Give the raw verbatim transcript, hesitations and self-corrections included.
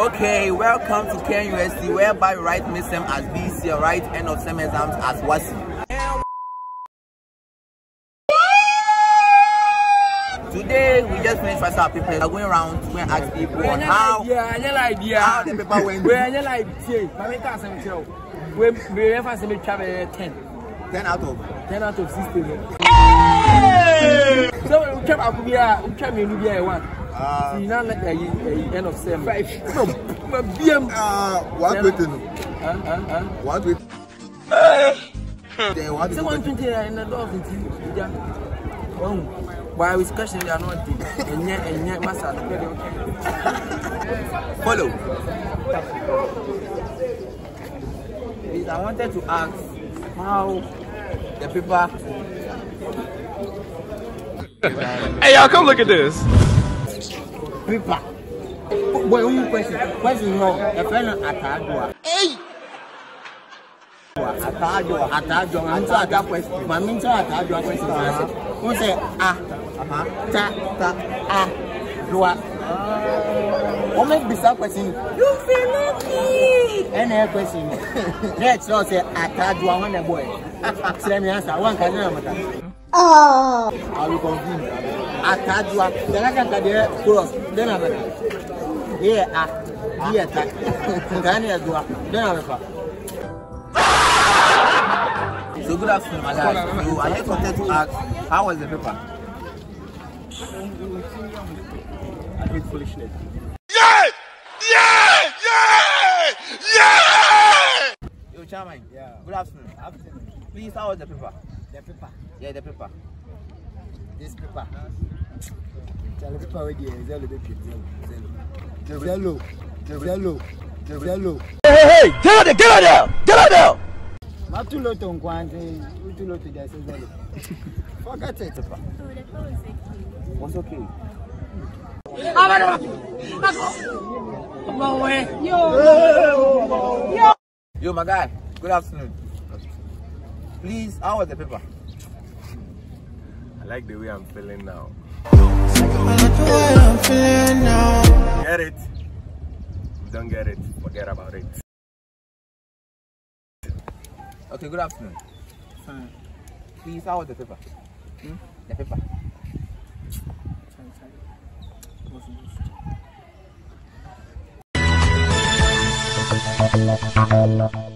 Okay, welcome to K N U S T, whereby we write mid-sem as Bece, write end of sem exams as Wassce. Today we just finished first our papers. We are going around to ask people on how yeah, I like yeah. how the paper went. We are like yeah. My can't say it. We we never say me travel ten. Ten out of ten out of sixteen. So we kept up here. We kept me here one. Ah. See now like the end of sem. Five. No, my B M. Ah, what waiting? Huh? Huh? Huh? What wait? They want to. Someone twenty in the door. Oh. Why is question they are not deep? And yet, and yet, massage. Follow. Please, I wanted to ask how the paper. Hey, y'all, come look at this. Paper. Boy, one question. Question no. A friend atadua. Hey. Atadua. Atadua. Answer that question. My mentor atadua question. Who say ah? Uh-huh. Ta ta ah doa. Oh, make this question. You feel lucky. Any question? Next, so say atadua one boy. Say me answer. One can answer. Oh. I will confuse. Atadua. Then I can get cross. Then I will. Yeah ah. Yeah ta. Can you do? Then I will. So good afternoon, my guys. So I just wanted to ask, how was the paper? I hate foolishness. Yeah! Yeah! Yeah! Yeah! Yo, Chairman. Yeah. Good afternoon. Afternoon. Please, how was the paper? The paper. Yeah, the paper. This paper. The paper with the zero, zero, zero, zero, zero, zero. Hey, hey, hey! Get out there! Get out there! Get out there! Not too low to quantity, too low to just zero. Forget it. What's okay? Yo, my guy. Good afternoon. Please, how was the paper? I like the way I'm feeling now. I like the way I'm feeling now. Get it? Don't get it. Forget about it. Okay, good afternoon. Fine. Please, how was the paper? Hmm? The paper. Sorry, sorry.